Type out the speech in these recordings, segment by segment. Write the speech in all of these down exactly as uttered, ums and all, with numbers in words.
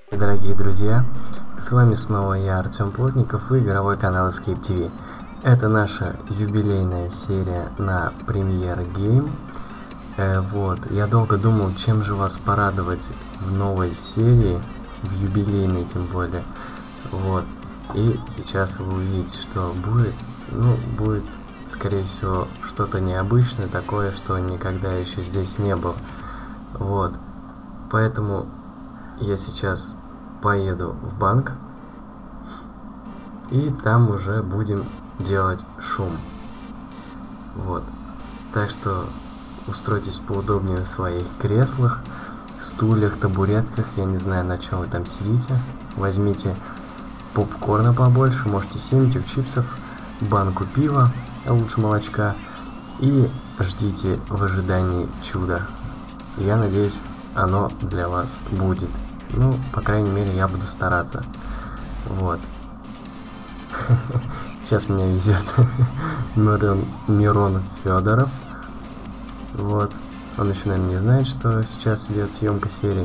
Дорогие друзья, с вами снова я, Артем Плотников, и игровой канал Escape ти ви. Это наша юбилейная серия на Premiere Game. Э, вот, я долго думал, чем же вас порадовать в новой серии, в юбилейной тем более. Вот, и сейчас вы увидите, что будет, ну, будет, скорее всего, что-то необычное, такое, что никогда еще здесь не было. Вот, поэтому я сейчас поеду в банк, и там уже будем делать шум. Вот. Так что устройтесь поудобнее в своих креслах, стульях, табуретках, я не знаю, на чем вы там сидите. Возьмите попкорна побольше, можете семечек, чипсов, банку пива, а лучше молочка, и ждите в ожидании чуда. Я надеюсь, оно для вас будет. Ну, по крайней мере, я буду стараться. Вот. Сейчас меня везет Мирон, Мирон Федоров. Вот. Он еще, наверное, не знает, что сейчас идет съемка серии.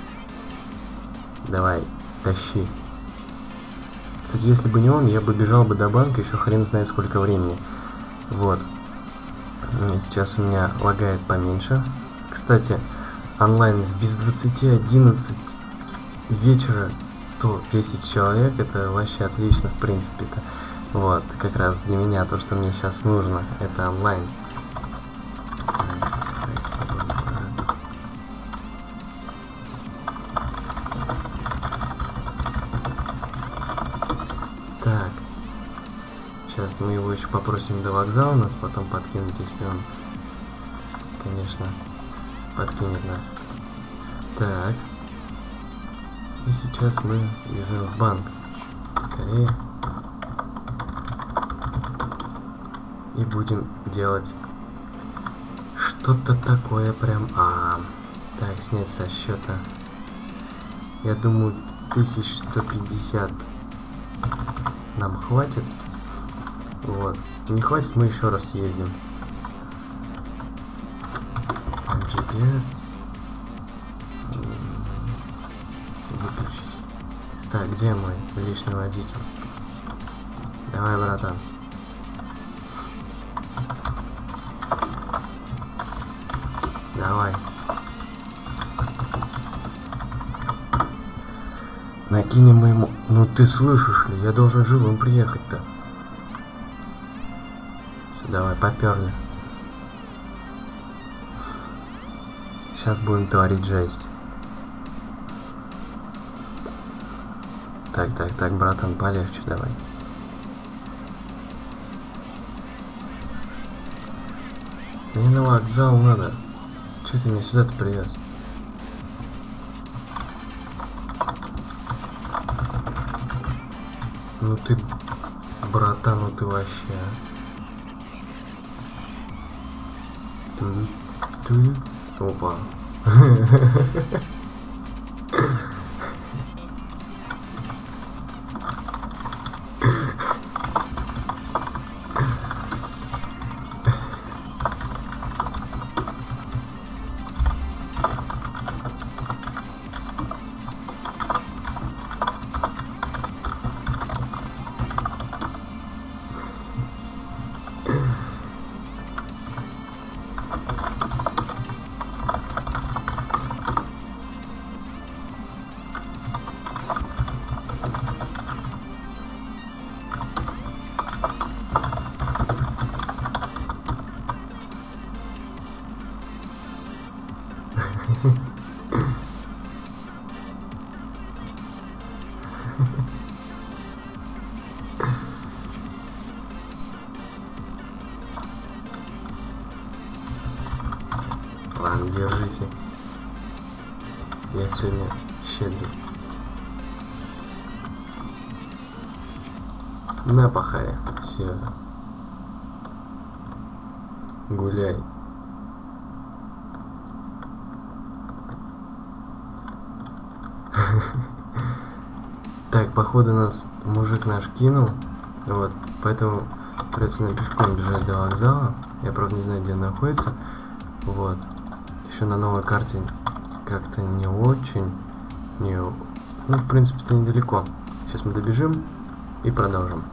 Давай, тащи. Кстати, если бы не он, я бы бежал бы до банка еще хрен знает сколько времени. Вот. Сейчас у меня лагает поменьше. Кстати, онлайн без двадцати одиннадцать вечера сто десять человек, это вообще отлично, в принципе-то. Вот, как раз для меня то, что мне сейчас нужно, это онлайн. Так, сейчас мы его еще попросим до вокзала нас потом подкинуть, если он, конечно, подкинет нас. Так. И сейчас мы бежим в банк. Скорее. И будем делать что-то такое прям... А, так, снять со счета. Я думаю, тысяча сто пятьдесят нам хватит. Вот. Не хватит, мы еще раз ездим. джи пи эс. Выключить. Так, где мой личный водитель? Давай, братан. Давай. Накинем мы ему... Ну ты слышишь ли? Я должен живым приехать-то. Все, давай, поперли. Сейчас будем творить жесть. Так, так, так, братан, полегче давай. Мне на вокзал надо. Че ты меня сюда-то привез? Ну ты, братан, ну ты вообще. Ты, ты, опа. Ладно, держите. Я сегодня щедрый. На, пахая. Все. Гуляй. Так, походу нас мужик наш кинул. Вот, поэтому придется нам пешком бежать до вокзала. Я, правда, не знаю, где он находится. Вот. Еще на новой карте как-то не очень, не Ну, в принципе, это недалеко. Сейчас мы добежим и продолжим.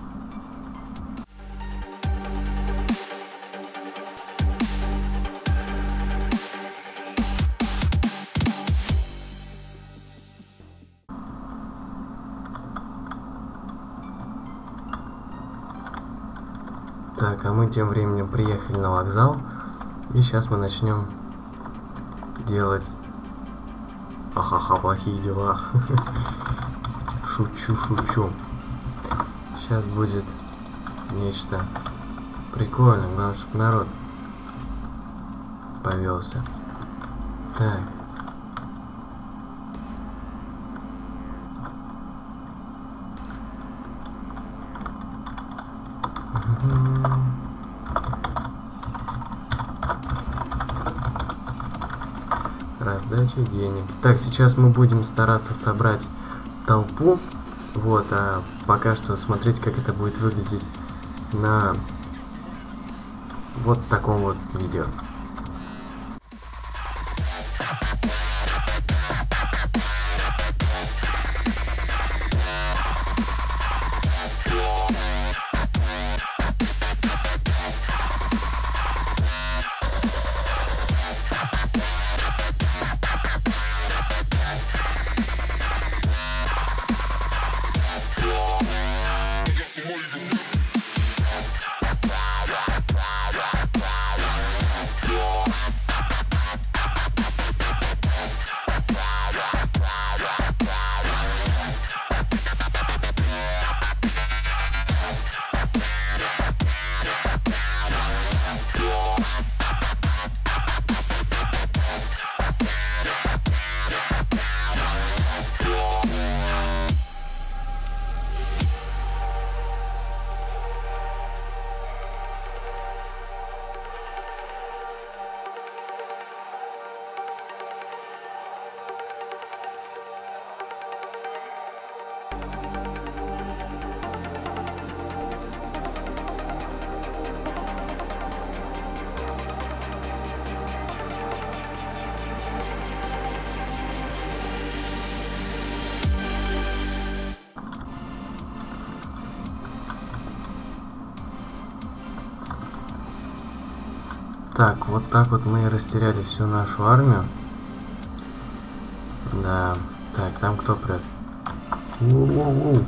Так, а мы тем временем приехали на вокзал. И сейчас мы начнем делать... Ахаха, плохие дела. Шучу, шучу. Сейчас будет нечто прикольное. Главное, чтобы народ повелся. Так. Раздача денег. Так, сейчас мы будем стараться собрать толпу. Вот, а пока что смотреть, как это будет выглядеть на вот таком вот видео. Так, вот так вот мы и растеряли всю нашу армию. Да, так, там кто прет? У-у-у.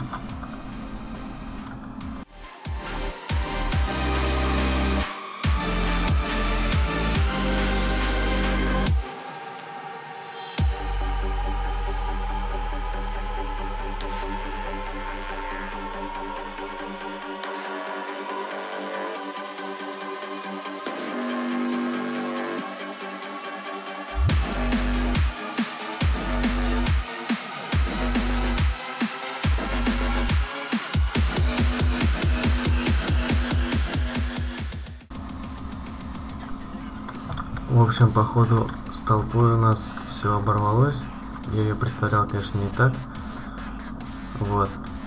В общем, походу, с толпой у нас все оборвалось. Я ее представлял, конечно, не так. Вот.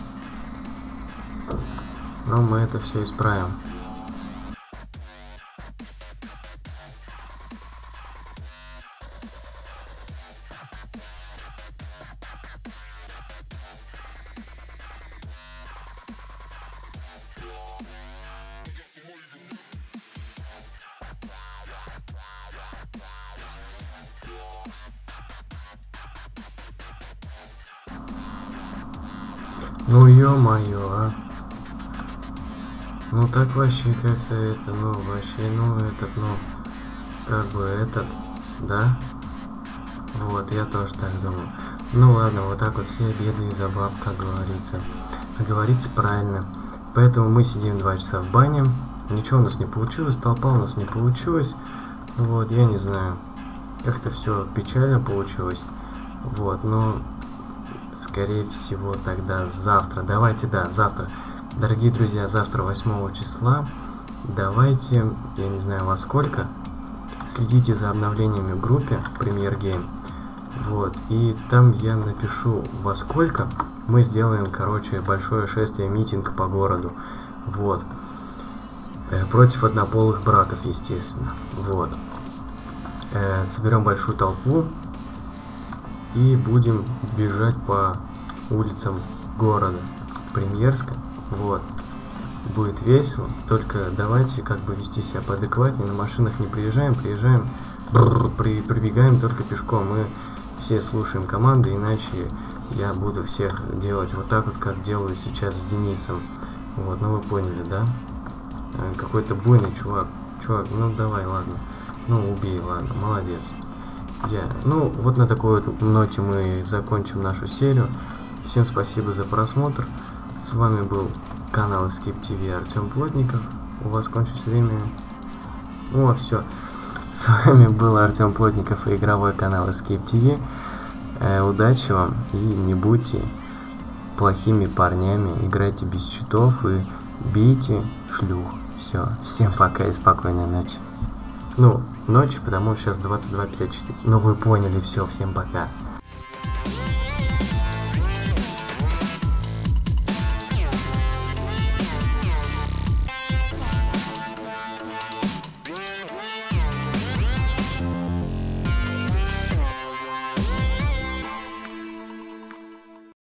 Но мы это все исправим. Ну ё-моё, а. Ну так вообще как-то это, ну вообще, ну этот, ну, как бы этот, да? Вот, я тоже так думаю. Ну ладно, вот так вот все беды из-за баб, как говорится. Как говорится правильно. Поэтому мы сидим два часа в бане. Ничего у нас не получилось, толпа у нас не получилась. Вот, я не знаю. Как-то все печально получилось. Вот, но... Скорее всего, тогда завтра. Давайте, да, завтра. Дорогие друзья, завтра восьмого числа. Давайте, я не знаю во сколько, следите за обновлениями в группе Premier Game. Вот. И там я напишу во сколько мы сделаем, короче, большое шествие, митинг по городу. Вот. Э, против однополых браков, естественно. Вот. Э, соберем большую толпу. И будем бежать по улицам города Премьерска. Вот. Будет весело, только давайте как бы вести себя поадекватнее, на машинах не приезжаем, приезжаем, бррр, при, прибегаем только пешком, мы все слушаем команды, иначе я буду всех делать вот так вот, как делаю сейчас с Денисом. Вот, ну вы поняли, да? Какой-то буйный чувак, чувак, ну давай, ладно, ну убей, ладно, молодец. Я, ну вот на такой вот ноте мы закончим нашу серию. Всем спасибо за просмотр, с вами был канал Escape ти ви Артем Плотников. У вас кончилось время. О, все. С вами был Артем Плотников и игровой канал Escape ти ви. Э, удачи вам и не будьте плохими парнями. Играйте без читов и бейте шлюх. Все. Всем пока и спокойной ночи. Ну, ночи, потому что сейчас двадцать два пятьдесят четыре. Ну вы поняли, все. Всем пока.